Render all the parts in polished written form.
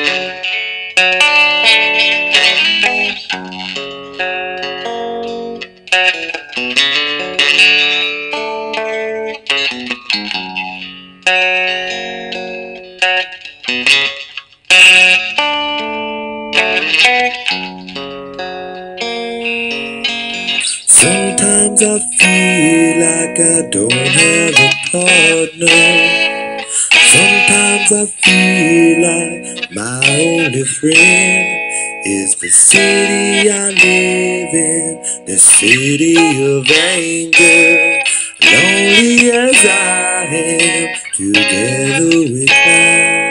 Sometimes I feel like I don't have a partner. Sometimes I feel like my only friend is the city I live in, the city of anger. Lonely as I am, together with God.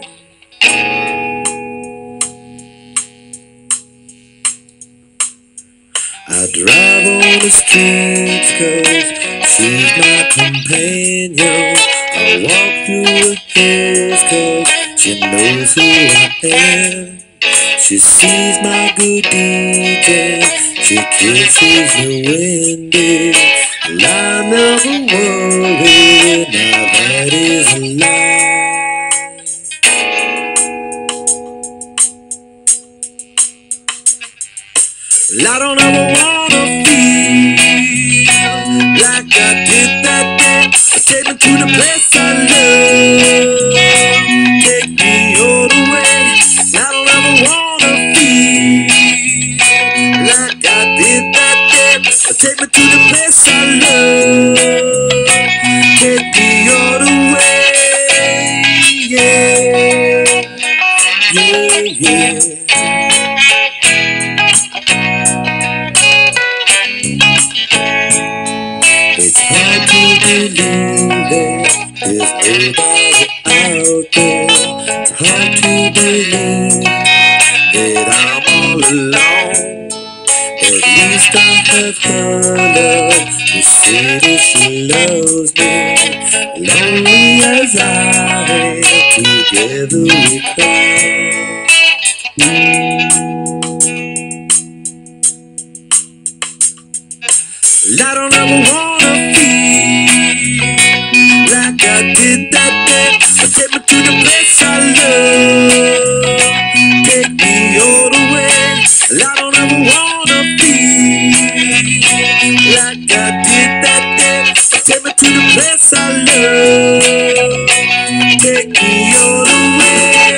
I drive on the streets 'cause she's my companion. I walk through the hills 'cause she knows who I am. She sees my good deeds and she kisses the wind. And I never worry, now that is a lie. I don't ever wanna feel like I did that day. Take me to the place I love, take me all the way. I don't ever wanna feel like I did that day. Take me to the place I love, take me all the way. Yeah, yeah, yeah. It's hard to believe that there's nobody out there. It's hard to believe that I'm all alone. At least I have her love. The city she loves me. Lonely as I am, together we cry. I don't ever wanna feel like I did that day. Take me to the place I love, take me all the way. I don't ever wanna feel like I did that day. Take me to the place I love, take me all the way.